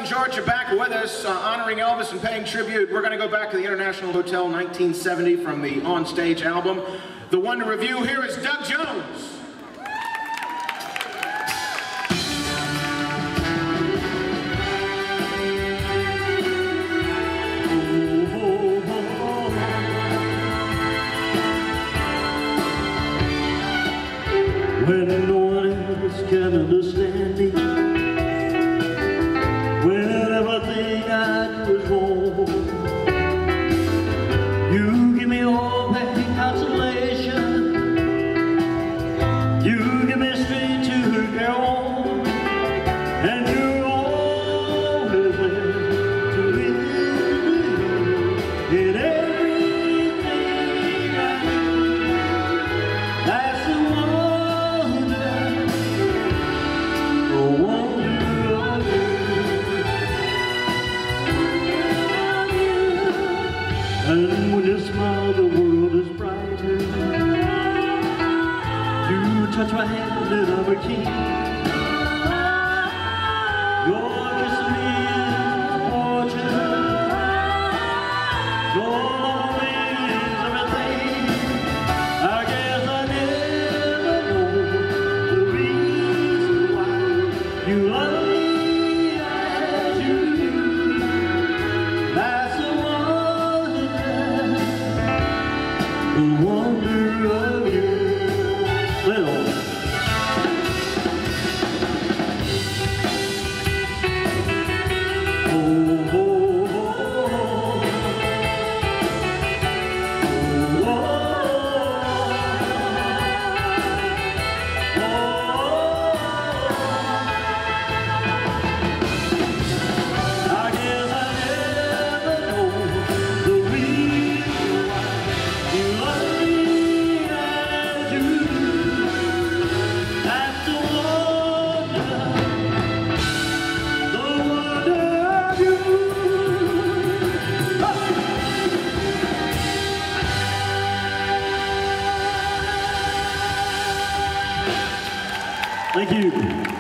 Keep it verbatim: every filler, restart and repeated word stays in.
and George are back with us, uh, honoring Elvis and paying tribute. We're going to go back to the International Hotel nineteen seventy from the On Stage album. The one to review here is Doug Jones. When no one else can understand me, when everything I do is wrong, you give me hope and consolation, you give me strength to go on, and you're always there to lead me in everything I do. That's the one. And when you smile, the world is brighter. You touch my hand and I'm a king. Your kiss to me is a fortune. Your love is everything. I guess I never know the reason why you love me as you do. That's the the wonder of you. Little. Oh, oh, oh, oh, oh, oh. I guess I never know the reason why you love me as you do. That's the wonder, the wonder of you. Thank you.